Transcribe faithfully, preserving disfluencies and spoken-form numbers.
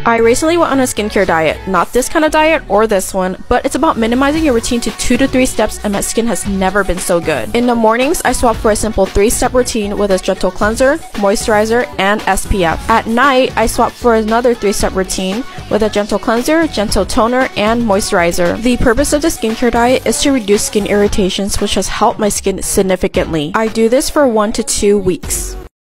I recently went on a skincare diet, not this kind of diet or this one, but it's about minimizing your routine to two to three steps, and my skin has never been so good. In the mornings, I swap for a simple three step routine with a gentle cleanser, moisturizer, and S P F. At night, I swap for another three step routine with a gentle cleanser, gentle toner, and moisturizer. The purpose of the skincare diet is to reduce skin irritations, which has helped my skin significantly. I do this for one to two weeks.